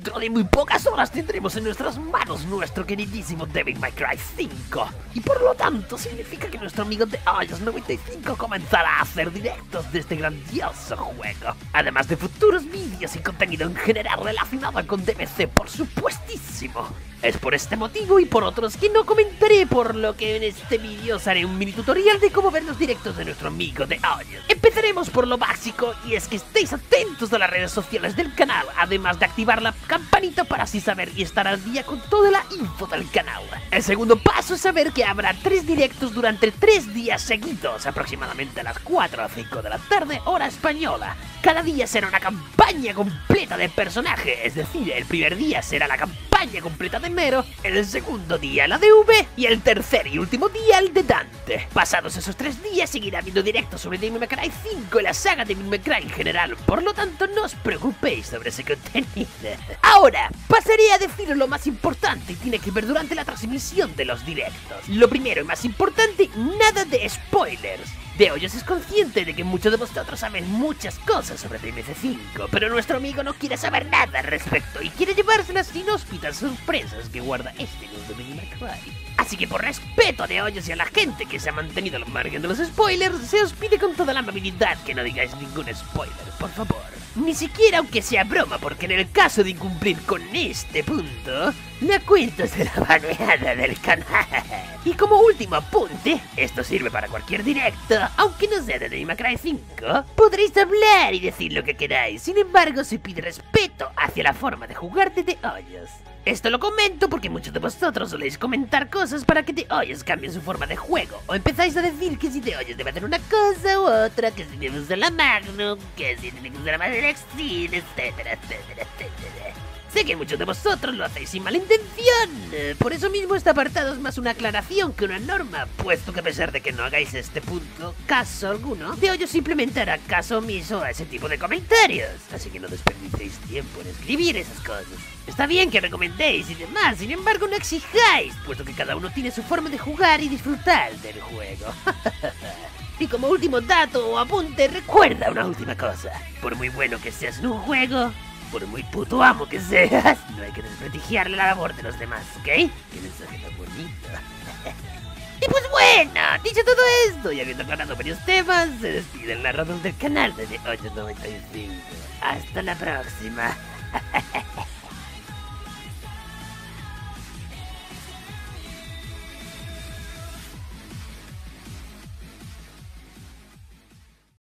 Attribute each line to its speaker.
Speaker 1: Dentro de muy pocas horas tendremos en nuestras manos nuestro queridísimo Devil May Cry 5. Y por lo tanto significa que nuestro amigo de Hoyos95 comenzará a hacer directos de este grandioso juego. Además de futuros vídeos y contenido en general relacionado con DMC, por supuestísimo. Es por este motivo y por otros que no comentaré, por lo que en este vídeo os haré un mini tutorial de cómo ver los directos de nuestro amigo de Hoyos. Empezaremos por lo básico, y es que estéis atentos a las redes sociales del canal, además de activar la campanita para así saber y estar al día con toda la info del canal. El segundo paso es saber que habrá 3 directos durante 3 días seguidos, aproximadamente a las 4 o 5 de la tarde, hora española. Cada día será una campaña completa de personaje, es decir, el primer día será la campaña completa de Mero, el segundo día la de V y el tercer y último día el de Dante. Pasados esos 3 días seguirá habiendo directos sobre Devil May Cry 5 y la saga de Devil May Cry en general, por lo tanto no os preocupéis sobre ese contenido. Ahora, pasaré a deciros lo más importante y tiene que ver durante la transmisión de los directos. Lo primero y más importante, nada de spoilers. De Hoyos es consciente de que muchos de vosotros saben muchas cosas sobre DMC5, pero nuestro amigo no quiere saber nada al respecto y quiere llevarse las inhóspitas sorpresas que guarda este mundo de Devil May Cry. Así que por respeto a De Hoyos y a la gente que se ha mantenido al margen de los spoilers, se os pide con toda la amabilidad que no digáis ningún spoiler, por favor. Ni siquiera aunque sea broma, porque en el caso de incumplir con este punto, la cuenta será baneada del canal. Y como último apunte, esto sirve para cualquier directo, aunque no sea de Devil May Cry 5, podréis hablar y decir lo que queráis, sin embargo se pide respeto hacia la forma de jugar de The Hoyos. Esto lo comento porque muchos de vosotros soléis comentar cosas para que The Hoyos cambie su forma de juego, o empezáis a decir que si The Hoyos debe hacer una cosa u otra, que si debe usar la Magnum, que si tiene que usar la Madera Extreme, etcétera, etcétera, etcétera. Sé que muchos de vosotros lo hacéis sin mala intención, por eso mismo este apartado es más una aclaración que una norma, puesto que a pesar de que no hagáis este punto caso alguno, The Hoyos simplemente hará caso omiso a ese tipo de comentarios, así que no desperdicéis tiempo en escribir esas cosas. Está bien que recomendéis y demás, sin embargo no exijáis, puesto que cada uno tiene su forma de jugar y disfrutar del juego. Y como último dato o apunte, recuerda una última cosa, por muy bueno que seas en un juego, por muy puto amo que seas, no hay que desprestigiarle la labor de los demás, ¿ok? ¡Qué mensaje tan bonito! Y pues bueno, dicho todo esto y habiendo aclarado varios temas, se despide el narrador del canal de Hoyos95. Hasta la próxima.